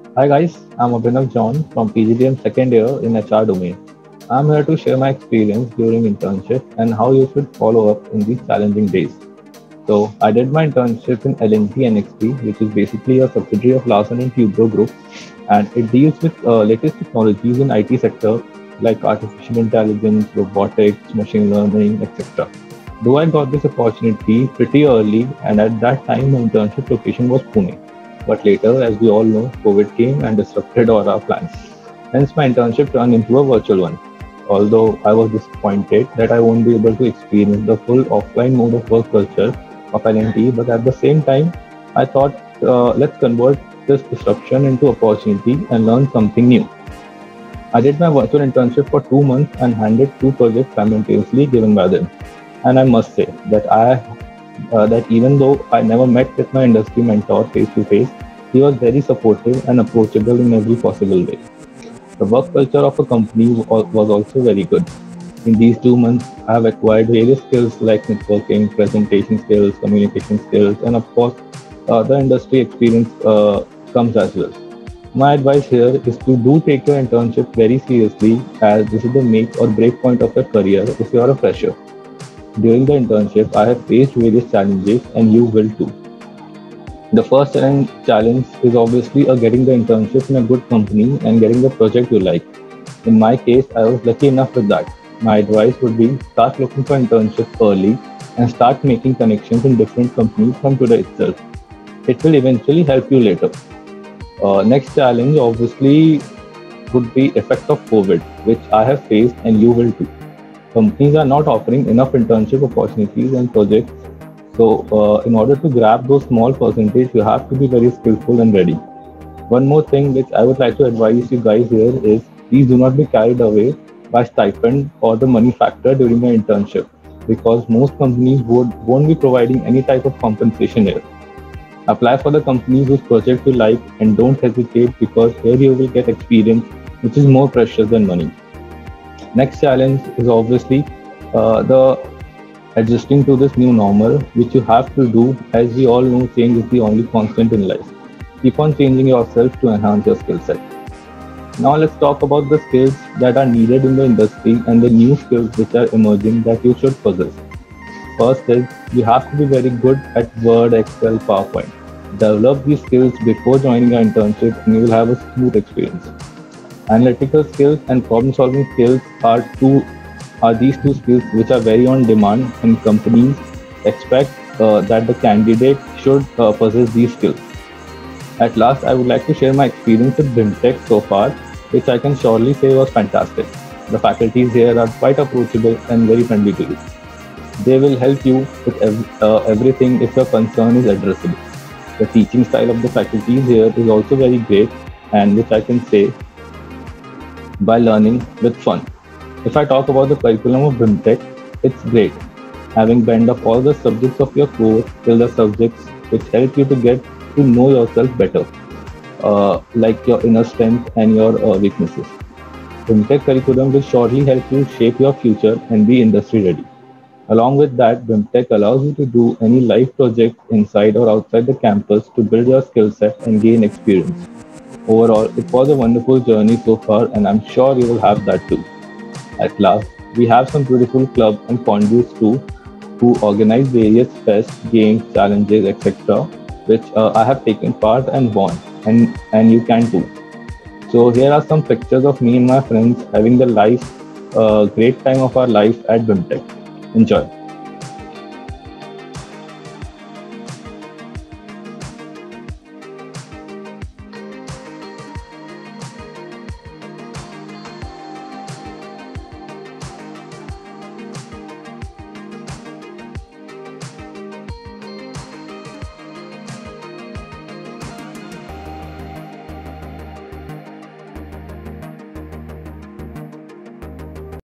Hi guys, I'm Abhinav John from PGDM second year in HR domain. I'm here to share my experience during internship and how you should follow up in these challenging days. So I did my internship in L&T NXP, which is basically a subsidiary of Larsen and Toubro Group, and it deals with latest technologies in IT sector like artificial intelligence, robotics, machine learning, etc. Though I got this opportunity pretty early, and at that time my internship location was Pune. But later, as we all know, COVID came and disrupted all our plans. Hence, my internship turned into a virtual one. Although I was disappointed that I won't be able to experience the full offline mode of work culture of L&T, but at the same time, I thought let's convert this disruption into opportunity and learn something new. I did my virtual internship for 2 months and handled two projects simultaneously given by them. And I must say that even though I never met with my industry mentor face to face, he was very supportive and approachable in every possible way. The work culture of a company was also very good. In these 2 months, I have acquired various skills like networking, presentation skills, communication skills, and of course, the industry experience comes as well. My advice here is to do take your internship very seriously, as this is the make or break point of your career if you are a fresher. During the internship, I have faced various challenges, and you will too. The first challenge is obviously getting the internship in a good company and getting the project you like. In my case, I was lucky enough with that. My advice would be start looking for internships early and start making connections in different companies from today itself. It will eventually help you later. Next challenge obviously would be effect of COVID, which I have faced and you will too. Companies are not offering enough internship opportunities and projects. So, in order to grab those small percentage, you have to be very skillful and ready. One more thing which I would like to advise you guys here is please do not be carried away by stipend or the money factor during your internship because most companies won't be providing any type of compensation here. Apply for the companies whose project you like and don't hesitate because here you will get experience which is more precious than money. Next challenge is obviously the adjusting to this new normal, which you have to do as we all know change is the only constant in life. Keep on changing yourself to enhance your skill set. Now let's talk about the skills that are needed in the industry and the new skills which are emerging that you should possess. First is you have to be very good at Word, Excel, PowerPoint. Develop these skills before joining your internship and you will have a smooth experience. Analytical skills and problem solving skills are these two skills which are very on demand and companies expect that the candidate should possess these skills. At last, I would like to share my experience with BIMTech so far, which I can surely say was fantastic. The faculties here are quite approachable and very friendly to you. They will help you with everything if your concern is addressable. The teaching style of the faculties here is also very great and which I can say by learning with fun. If I talk about the curriculum of BIMTech, it's great. Having blend of all the subjects of your course till the subjects which help you to get to know yourself better, like your inner strength and your weaknesses. BIMTech curriculum will surely help you shape your future and be industry ready. Along with that, BIMTech allows you to do any live project inside or outside the campus to build your skill set and gain experience. Overall, it was a wonderful journey so far, and I'm sure you will have that too. At last, we have some beautiful clubs and conduits too, who organize various fests, games, challenges, etc., which I have taken part and won, and you can too. So here are some pictures of me and my friends having the great time of our life at BIMTech. Enjoy.